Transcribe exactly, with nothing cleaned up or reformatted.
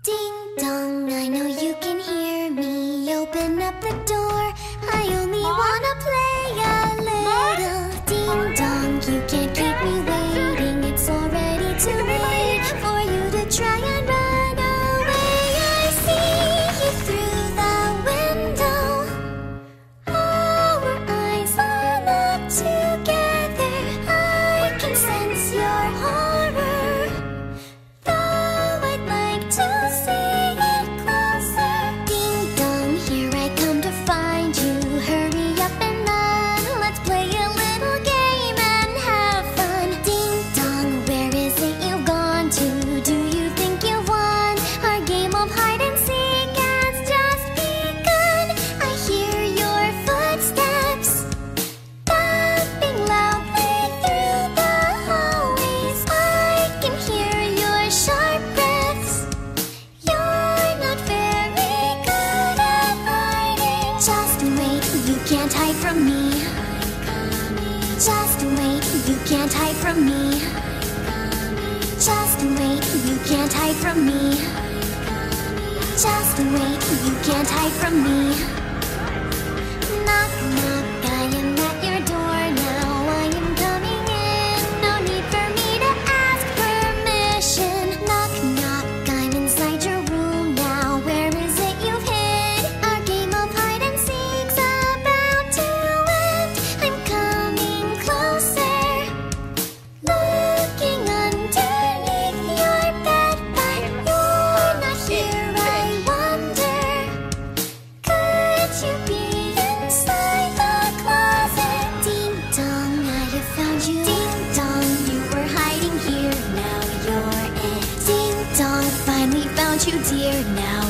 Ding dong, I know you can hear me. Open up the door, I only Mom? wanna play a little. Ding dong, you can't keep me waiting. It's already too late for you to try and run away. I see you through the window. Our eyes line up together. I can sense your horror. Though I'd like to see it closer. Ding dong, here I come to find you. Hurry up and run. Let's play a little game and have fun. Ding dong, where is it you've gone to? Do you think you won? Our game of hide and seek has just begun. I hear your footsteps thumping loudly through the hallways. I can hear your sharp breaths. You're not very good at hiding. Just wait, you can't hide from me. Just wait, you can't hide from me. Just wait, you can't hide from me. Just wait, you can't hide from me. Knock, knock, I am at your door now. I am coming in. No need for me to ask permission. Knock, knock, I'm inside your room now. Where is it you've hid? Our game of hide and seek's about to end. I'm coming closer, looking underneath your bed, but you're not here. I wonder, could you be inside the closet? Ding dong, I have found you. Ding dong, you were hiding here. Now you're in. Ding dong, finally found you, dear. Now